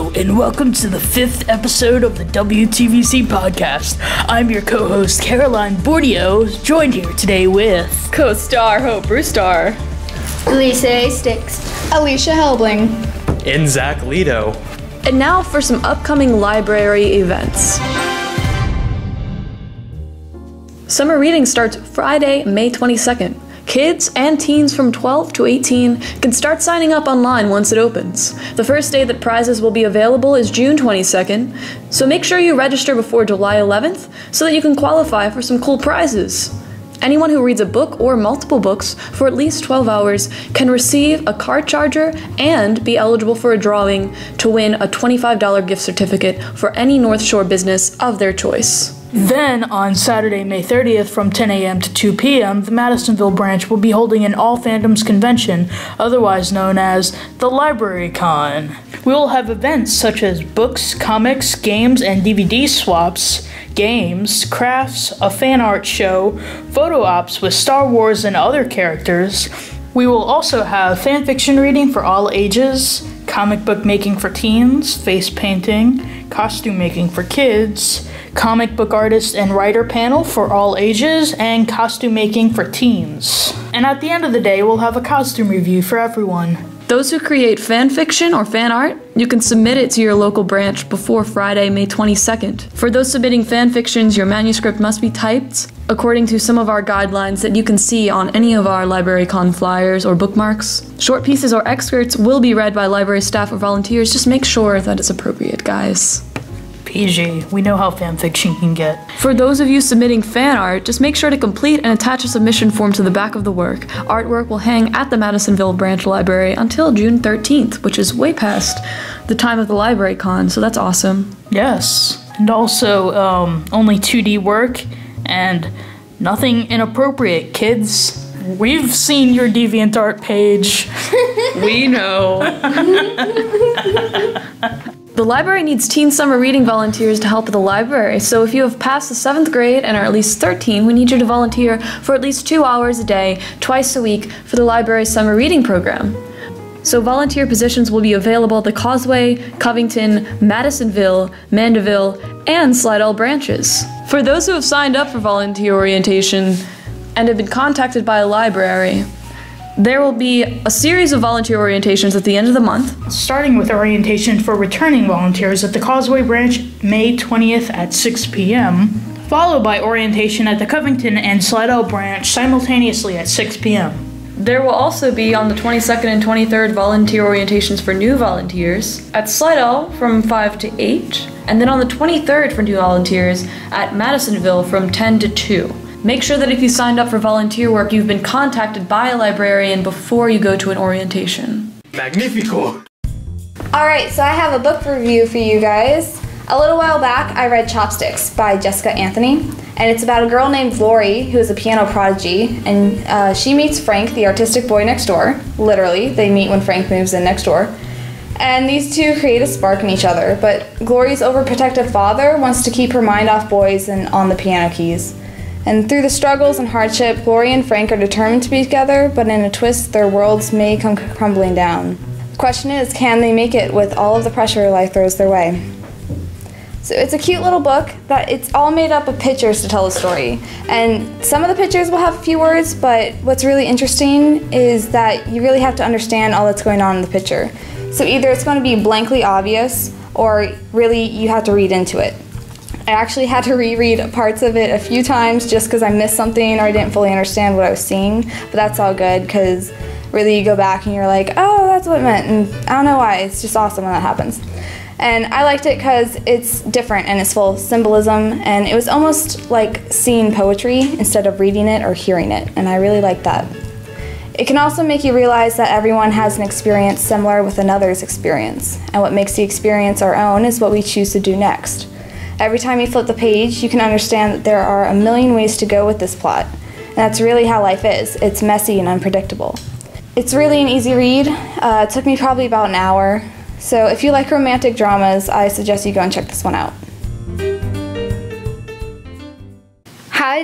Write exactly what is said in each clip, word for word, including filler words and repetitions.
Hello, and welcome to the fifth episode of the W T V C podcast. I'm your co-host, Caroline Bordio, joined here today with co-star Hope Brewstar, Lisa Sticks, Alicia Helbling, and Zach Lido. And now for some upcoming library events. Summer reading starts Friday, May twenty-second. Kids and teens from twelve to eighteen can start signing up online once it opens. The first day that prizes will be available is June twenty-second, so make sure you register before July eleventh so that you can qualify for some cool prizes. Anyone who reads a book or multiple books for at least twelve hours can receive a car charger and be eligible for a drawing to win a twenty-five dollars gift certificate for any North Shore business of their choice. Then, on Saturday, May thirtieth, from ten a.m. to two p.m., the Madisonville branch will be holding an All Fandoms convention, otherwise known as the Library Con. We will have events such as books, comics, games, and D V D swaps, games, crafts, a fan art show, photo ops with Star Wars and other characters. We will also have fan fiction reading for all ages, comic book making for teens, face painting, costume making for kids, comic book artist and writer panel for all ages, and costume making for teens. And at the end of the day, we'll have a costume review for everyone. Those who create fan fiction or fan art, you can submit it to your local branch before Friday, May twenty-second. For those submitting fan fictions, your manuscript must be typed according to some of our guidelines that you can see on any of our LibraryCon flyers or bookmarks. Short pieces or excerpts will be read by library staff or volunteers. Just make sure that it's appropriate, guys. P G, we know how fan fiction can get. For those of you submitting fan art, just make sure to complete and attach a submission form to the back of the work. Artwork will hang at the Madisonville Branch Library until June thirteenth, which is way past the time of the Library Con, so that's awesome. Yes, and also um, only two D work and nothing inappropriate, kids. We've seen your DeviantArt page. We know. The library needs teen summer reading volunteers to help at the library, so if you have passed the seventh grade and are at least thirteen, we need you to volunteer for at least two hours a day, twice a week, for the library's summer reading program. So volunteer positions will be available at the Causeway, Covington, Madisonville, Mandeville, and Slidell branches. For those who have signed up for volunteer orientation and have been contacted by a library, there will be a series of volunteer orientations at the end of the month. Starting with orientation for returning volunteers at the Causeway branch May twentieth at six p.m., followed by orientation at the Covington and Slidell branch simultaneously at six p.m. There will also be on the twenty-second and twenty-third volunteer orientations for new volunteers at Slidell from five to eight, and then on the twenty-third for new volunteers at Madisonville from ten to two. Make sure that if you signed up for volunteer work, you've been contacted by a librarian before you go to an orientation. Magnifico! Alright, so I have a book review for you guys. A little while back, I read Chopsticks by Jessica Anthony, and it's about a girl named Lori who is a piano prodigy, and uh, she meets Frank, the artistic boy next door. Literally, they meet when Frank moves in next door. And these two create a spark in each other, but Glory's overprotective father wants to keep her mind off boys and on the piano keys. And through the struggles and hardship, Glory and Frank are determined to be together, but in a twist, their worlds may come crumbling down. The question is, can they make it with all of the pressure life throws their way? So it's a cute little book that it's all made up of pictures to tell a story. And some of the pictures will have a few words, but what's really interesting is that you really have to understand all that's going on in the picture. So either it's going to be blankly obvious, or really you have to read into it. I actually had to reread parts of it a few times just because I missed something or I didn't fully understand what I was seeing, but that's all good because really you go back and you're like, oh, that's what it meant, and I don't know why. It's just awesome when that happens. And I liked it because it's different and it's full of symbolism, and it was almost like seeing poetry instead of reading it or hearing it, and I really liked that. It can also make you realize that everyone has an experience similar with another's experience, and what makes the experience our own is what we choose to do next. Every time you flip the page, you can understand that there are a million ways to go with this plot, and that's really how life is. It's messy and unpredictable. It's really an easy read. Uh, it took me probably about an hour, so if you like romantic dramas, I suggest you go and check this one out. Hi,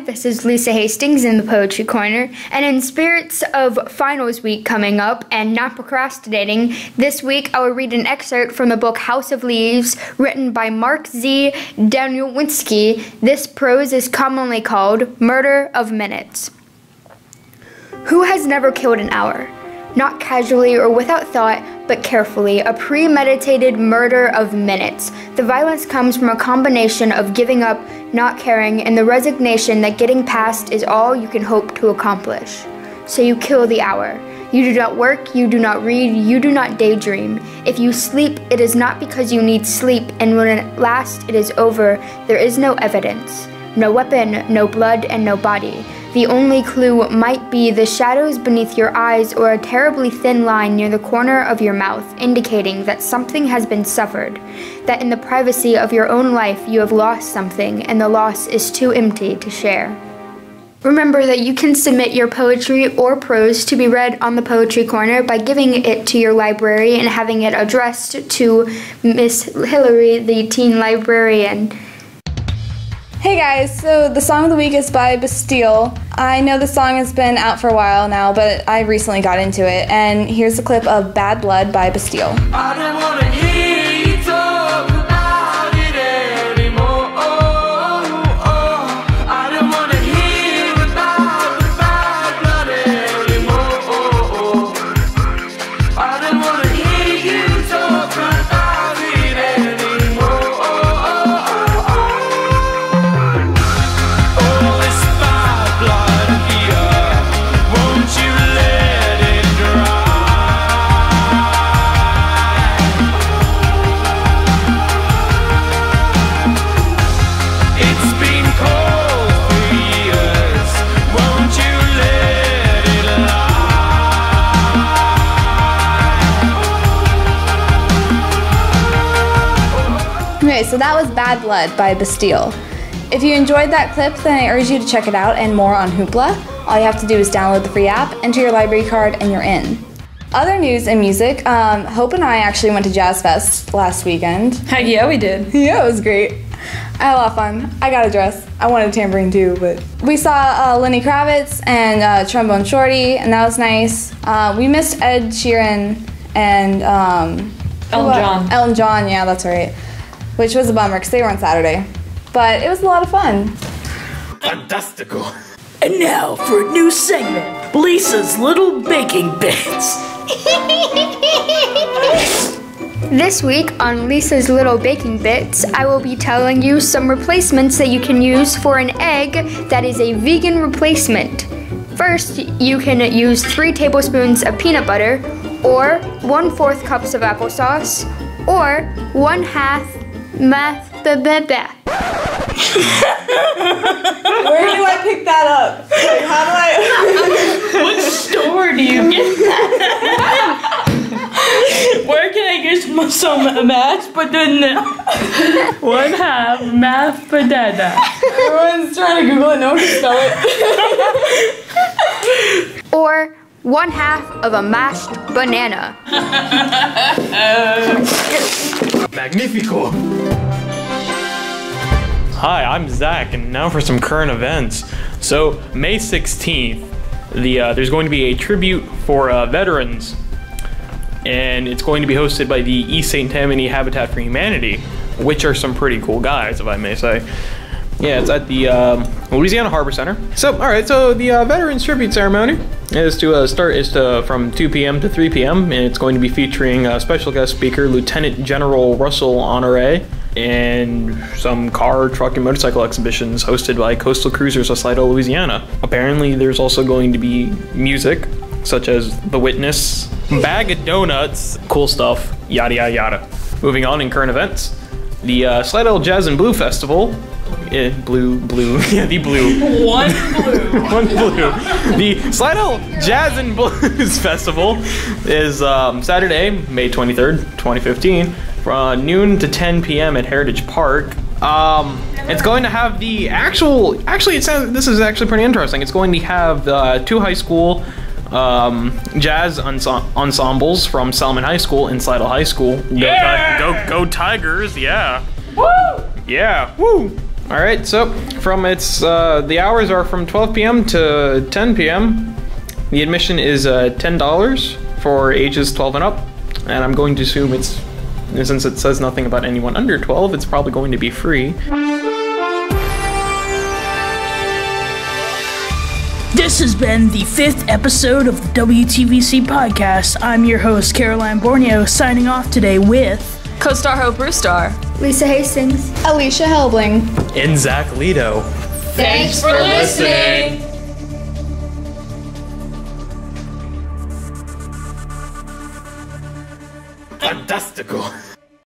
this is Lisa Hastings in the Poetry Corner, and in spirits of finals week coming up and not procrastinating, this week I will read an excerpt from the book House of Leaves, written by Mark Z. Danielewski. This prose is commonly called Murder of Minutes. Who has never killed an hour? Not casually or without thought, but carefully, a premeditated murder of minutes. The violence comes from a combination of giving up, not caring, and the resignation that getting past is all you can hope to accomplish. So you kill the hour. You do not work, you do not read, you do not daydream. If you sleep, it is not because you need sleep, and when at last it is over, there is no evidence. No weapon, no blood, and no body. The only clue might be the shadows beneath your eyes or a terribly thin line near the corner of your mouth, indicating that something has been suffered, that in the privacy of your own life you have lost something, and the loss is too empty to share. Remember that you can submit your poetry or prose to be read on the Poetry Corner by giving it to your library and having it addressed to Miss Hillary, the teen librarian. Hey guys, so the song of the week is by Bastille. I know the song has been out for a while now, but I recently got into it, and here's a clip of Bad Blood by Bastille. I don't wanna hear you talk about it anymore. Oh, oh. I don't wanna hear about the bad blood anymore. Oh, oh. I don't wanna hear you talk about it anymore. Oh, oh, oh, oh. All this bad blood here, won't you let it dry? It's been cold for years, won't you let it lie? Okay, so that was Bad Blood by Bastille. If you enjoyed that clip, then I urge you to check it out and more on Hoopla. All you have to do is download the free app, enter your library card, and you're in. Other news and music, um, Hope and I actually went to Jazz Fest last weekend. Heck yeah, we did. Yeah, it was great. I had a lot of fun. I got a dress. I wanted a tambourine too, but we saw uh, Lenny Kravitz and uh, Trombone Shorty, and that was nice. Uh, we missed Ed Sheeran and um, Elton who- John. Elton John, yeah, that's right. Which was a bummer because they were on Saturday, but it was a lot of fun. Fantastical. And now for a new segment, Lisa's Little Baking Bits. This week on Lisa's Little Baking Bits, I will be telling you some replacements that you can use for an egg that is a vegan replacement. First, you can use three tablespoons of peanut butter, or one-fourth cups of applesauce, or one half math ba ba ba. Where do I pick that up? Like, how do I? What store do you get that? Where can I get some, some mashed potato? One half mashed potato. Everyone's trying to Google it, no one can spell it. Or one half of a mashed banana. Magnifico. Hi, I'm Zach, and now for some current events. So, May sixteenth, the uh, there's going to be a tribute for uh, veterans, and it's going to be hosted by the East Saint Tammany Habitat for Humanity, which are some pretty cool guys, if I may say. Yeah, it's at the um, Louisiana Harbor Center. So, all right, so the uh, Veterans Tribute Ceremony is to uh, start is to from two p m to three p m and it's going to be featuring a special guest speaker, Lieutenant General Russell Honore, and some car, truck, and motorcycle exhibitions hosted by Coastal Cruisers of Slidell, Louisiana. Apparently, there's also going to be music, such as The Witness, Bag of Donuts, cool stuff, yada yada yada. Moving on in current events, the uh, Slidell Jazz and Blue Festival. Eh, blue, blue, yeah, the blue. One blue. One blue. The Slidell Jazz and Blues Festival is um, Saturday, May twenty-third, twenty fifteen, from noon to ten p m at Heritage Park. Um, it's going to have the actual, actually it sounds, this is actually pretty interesting. It's going to have uh, two high school um, jazz ense- ensembles from Salmon High School and Slidell High School. Go, Yeah! Ti- go, go Tigers, yeah. Woo! Yeah, woo! All right, so from its uh, the hours are from twelve p.m. to ten p.m. The admission is uh, ten dollars for ages twelve and up, and I'm going to assume it's, since it says nothing about anyone under twelve, it's probably going to be free. This has been the fifth episode of the W T V C podcast. I'm your host, Caroline Borneo, signing off today with Co-star Hope Brewstar. Lisa Hastings. Alicia Helbling. And Zach Lido. Thanks for listening. Fantastical.